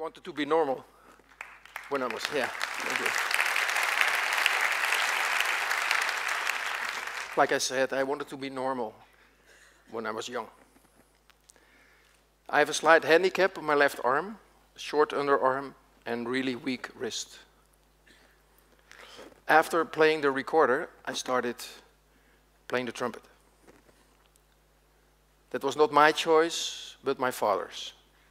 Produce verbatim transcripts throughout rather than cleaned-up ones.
wanted to be normal when I was, yeah, thank you. Like I said, I wanted to be normal when I was young. I have a slight handicap on my left arm, short underarm, and really weak wrist. After playing the recorder, I started playing the trumpet. That was not my choice, but my father's.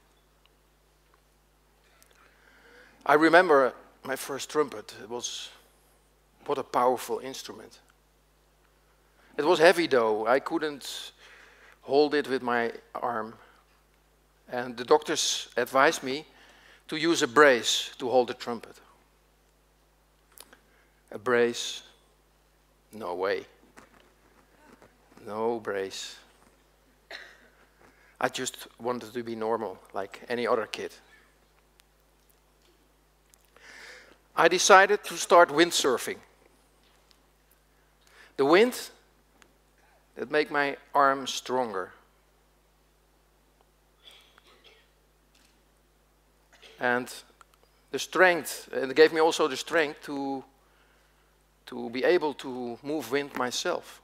I remember my first trumpet. It was, what a powerful instrument. It was heavy though. I couldn't hold it with my arm. And the doctors advised me to use a brace to hold the trumpet. A brace? No way. No brace. I just wanted to be normal, like any other kid. I decided to start windsurfing. The wind, that made my arm stronger. And the strength, and it gave me also the strength to, to be able to move wind myself.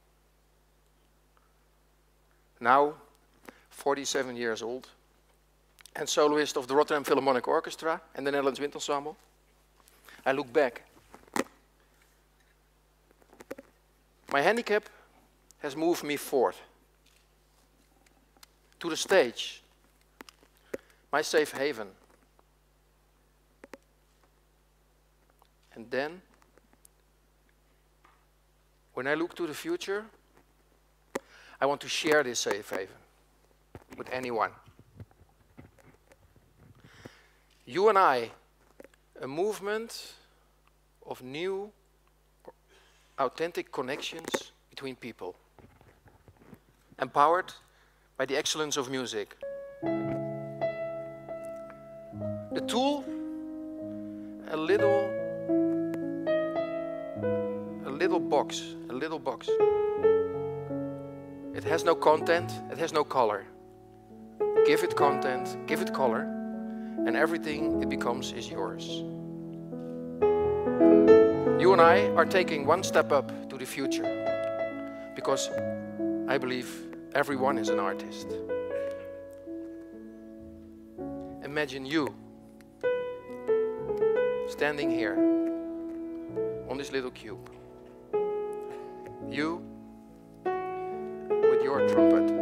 Now, forty-seven years old, and soloist of the Rotterdam Philharmonic Orchestra and the Netherlands Wind Ensemble, I look back. My handicap has moved me forward to the stage, my safe haven. And then, when I look to the future, I want to share this safe haven with anyone. You and I, a movement of new, authentic connections between people, empowered by the excellence of music. The tool, a little, a little box, a little box. It has no content, it has no color. Give it content, give it color, and everything it becomes is yours. You and I are taking one step up to the future, because I believe everyone is an artist. Imagine you standing here on this little cube. You with your trumpet.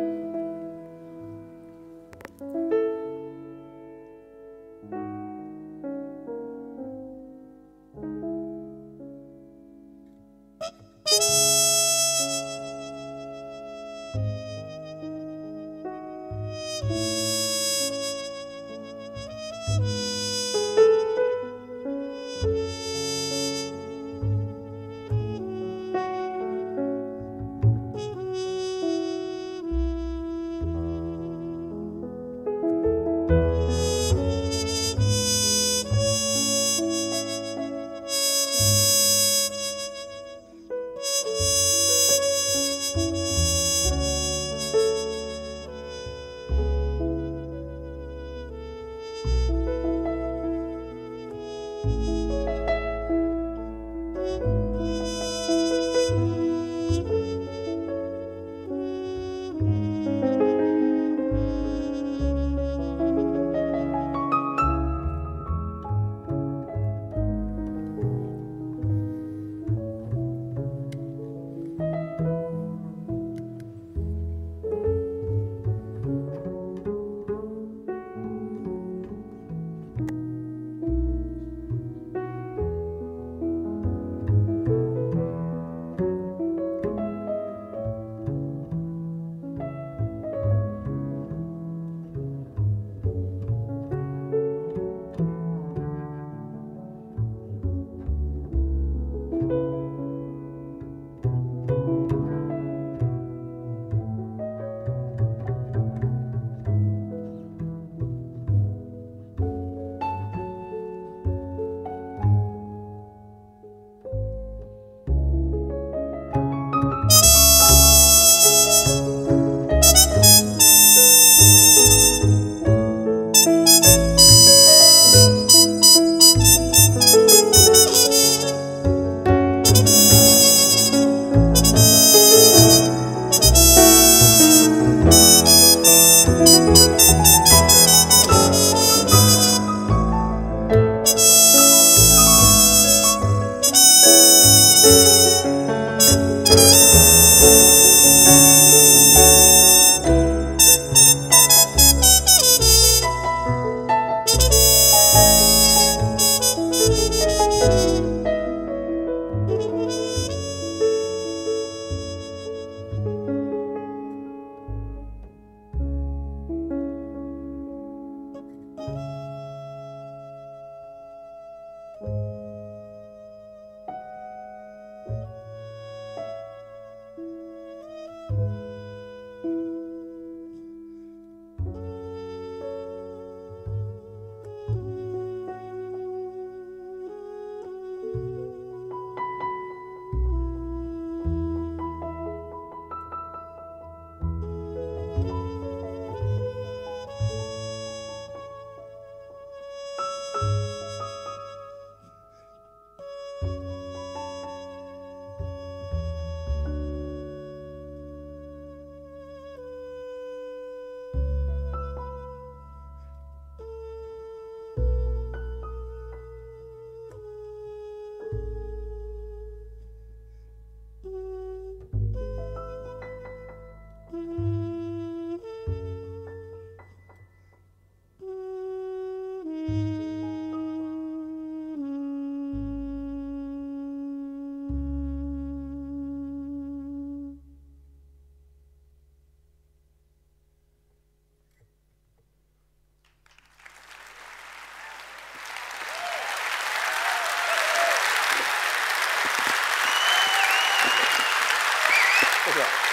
Dankjewel.